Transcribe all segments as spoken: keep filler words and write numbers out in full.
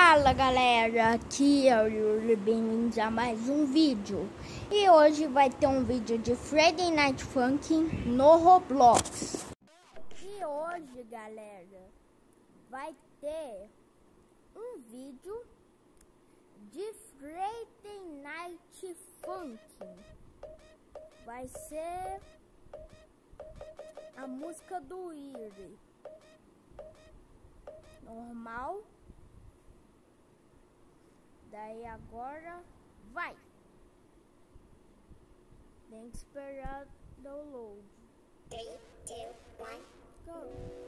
Fala galera, aqui é o Yuri, bem-vindos a mais um vídeo. E hoje vai ter um vídeo de Friday Night Funkin' no Roblox. E hoje galera, vai ter um vídeo de Friday Night Funkin'. Vai ser a música do Yuri. Normal. Daí agora vai. Tem que esperar download. three, two, one, go.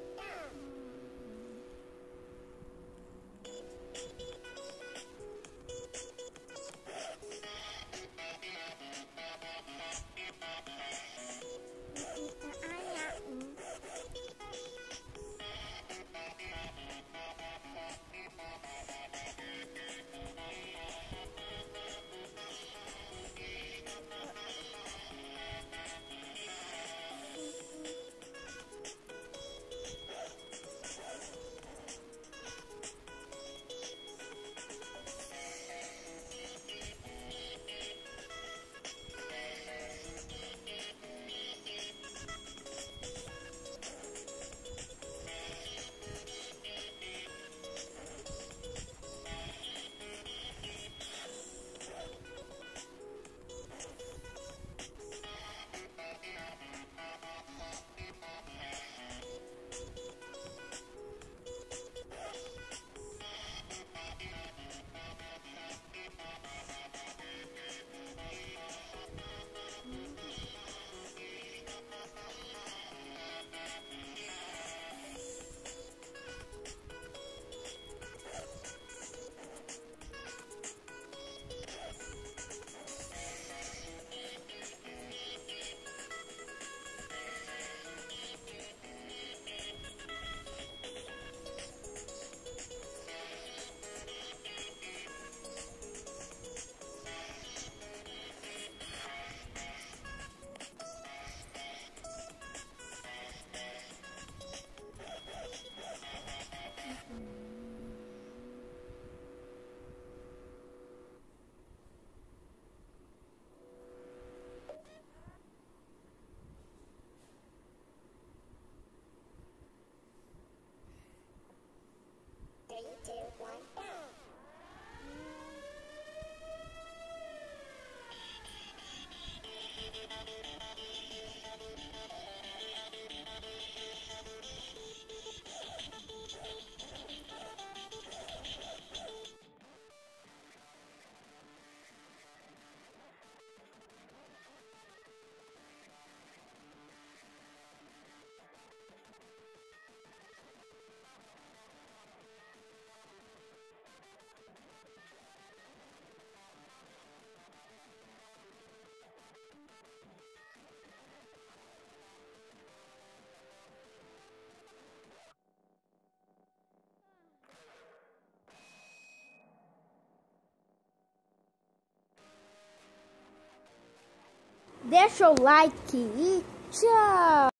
three, two, one, go! Deixa o like e tchau!